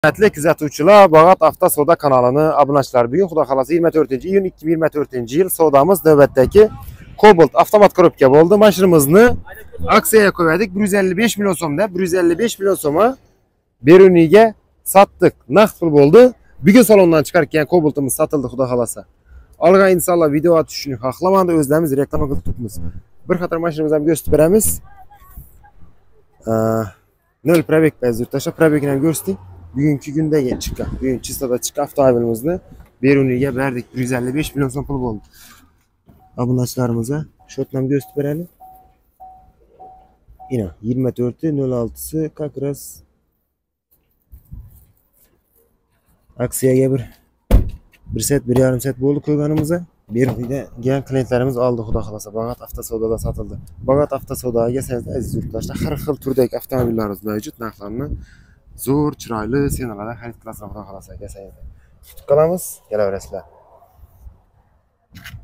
Hürmetli kuzatuvchilar, Bağat Avto Savdo kanalını obunachilar. Bugün Xudo xolasa 24-iyun 2024-yil savdamiz navbatdagi Cobalt avtomat korobka bo'ldi. Mashinamizni aksiyaga qo'ydik. 155 million so'mda, 155 million so'mga Beruniga satdik. Naqd pul bo'ldi. Bugun salondan chiqargan Cobaltimiz sotildi Xudo xolasa. Olgan insonlar video atishni xohlamadi, o'zlarimiz reklama qilib turibmiz. Bir qator mashinamizni ham ko'rsatib beramiz. 0 probek yurtdoshlar, probekni ham ko'rsating. Bugungi kundagi chiqqan, bugun chistada chiqqan avtomobilimizni Beruniga berdik. 155 million so'm pul bo'ldi. Obunachilarimizga shotni ham ko'rsatib beraylik. Ina 24/06si как раз aksiyaga bir set, 1,5 set bo'ldi qo'yganimizda. Beruniga kelgan klientlarimiz oldi Xudo xolasa. Bağat Avto Savdoda sotildi. Bağat Avto Savdoga kelsangiz aziz yurtdoshlar, har xil turdagi avtomobillarimiz mavjud. Narxlarni zo'r, chiroyli senalarda xarid qilasizlar Xudo xolasa kelsangiz. Kutib qolamiz, kelaverasizlar.